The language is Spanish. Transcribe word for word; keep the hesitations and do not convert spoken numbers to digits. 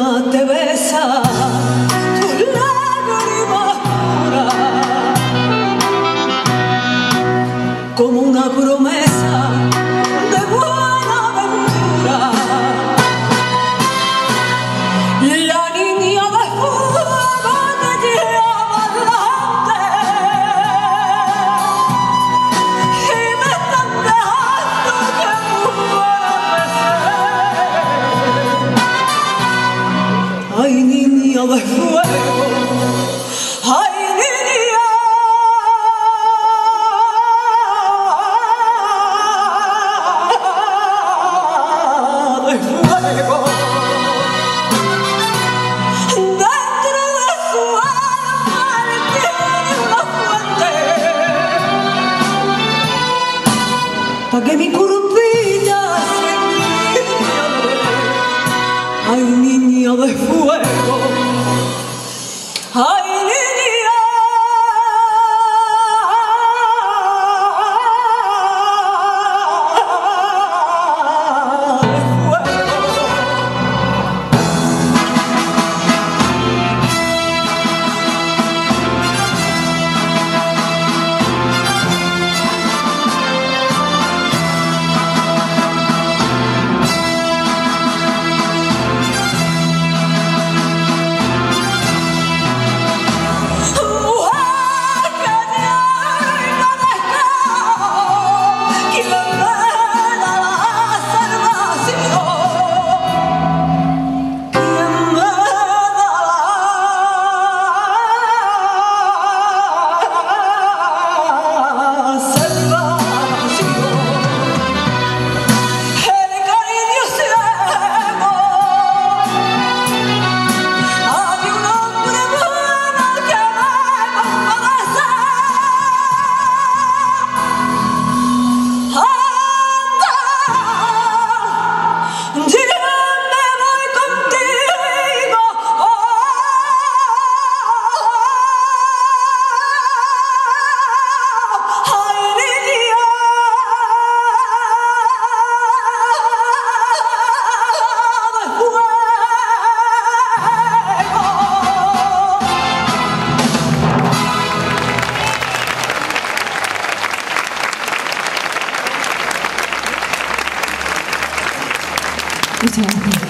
luna te besa, tus lágrimas puras, como una promesa de buena aventura. La niña de fuego te lleva adelante y me están dejando que muera. Ay, niña de fuego, ay, niña de fuego. Dentro de su alma él tiene una fuente pa' que mi curvilla se incline. Ay, niña de fuego, ay, niña de fuego. Muchas gracias.